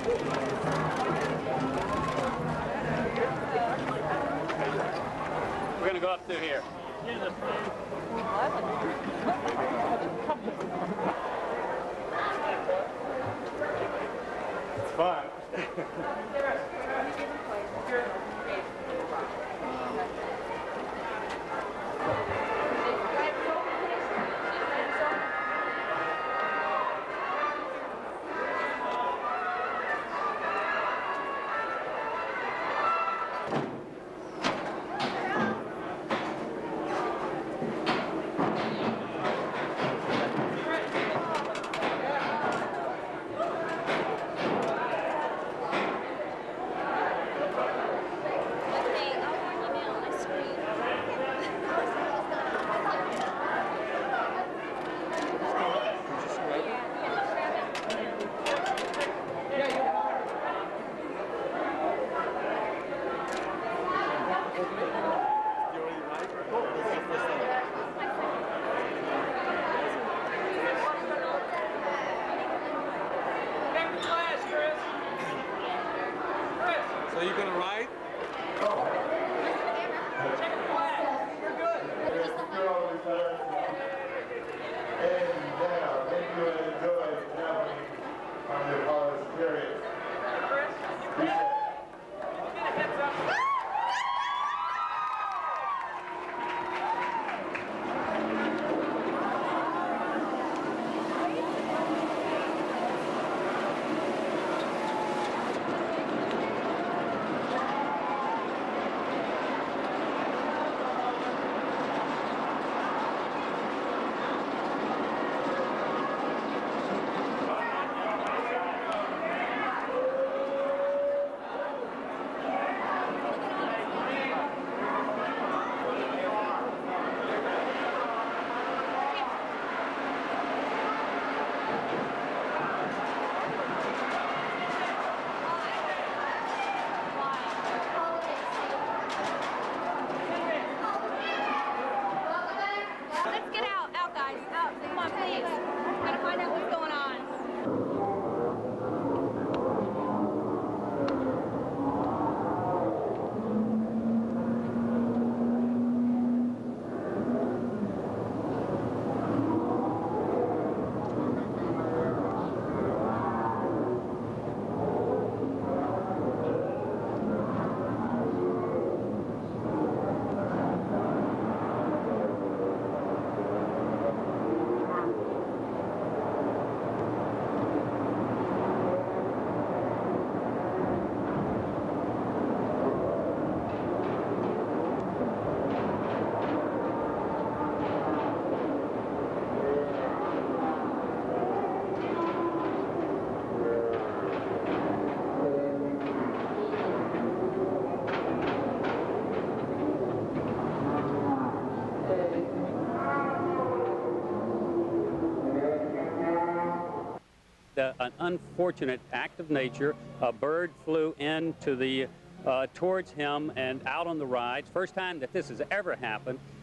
We're gonna go up through here. It's fun. So you're going to ride? Check the flag. You're good. And now, thank you and enjoy traveling on your college period. Chris, you get a heads up. Let's get out, guys. Out. Come on, please. Gotta find out what's going on. An unfortunate act of nature. A bird flew into the towards him and out on the rides. First time that this has ever happened.